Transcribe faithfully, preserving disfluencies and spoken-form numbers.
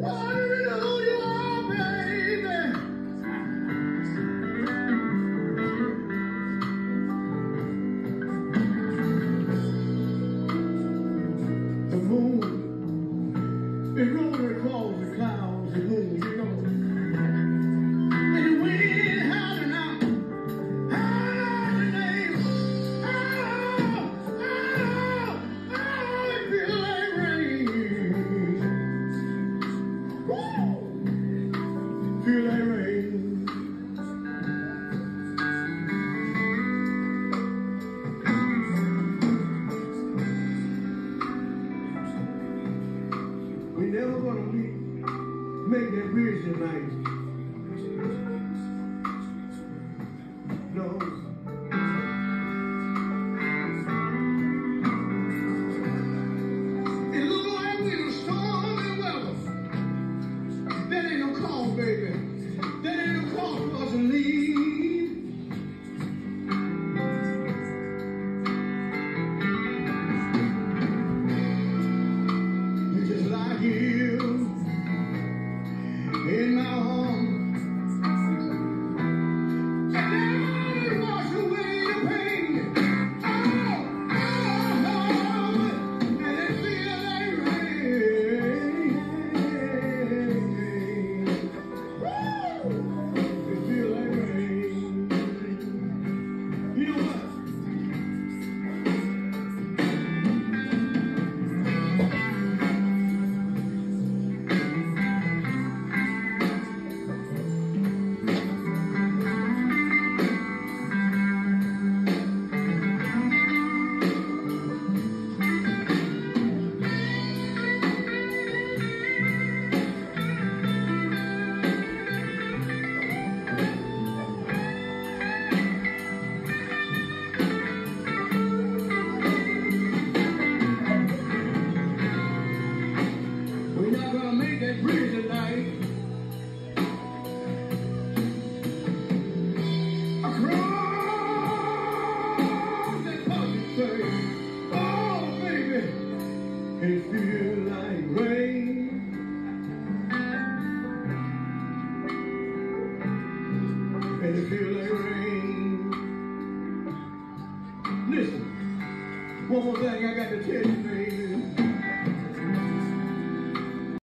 Hallelujah, baby. The moon is rolling across the clouds. The moon, you know. And the wind howling out. Howling the name. Oh, oh, oh, it feels like rain. Woo! Feel like rain. We never gonna meet, make that bridge tonight. No. It look like we in storm and weather. That ain't no call, baby. That ain't no call for us to leave. You just lie here in my arms. And then wash away the pain. Oh, oh, oh, and it feel like rain. Woo! It feel like rain. You know what? We're not gonna make that bridge tonight. Across that public street. Oh, baby, it feel like rain. And it feel like rain. Listen, one more thing I got to tell you, baby.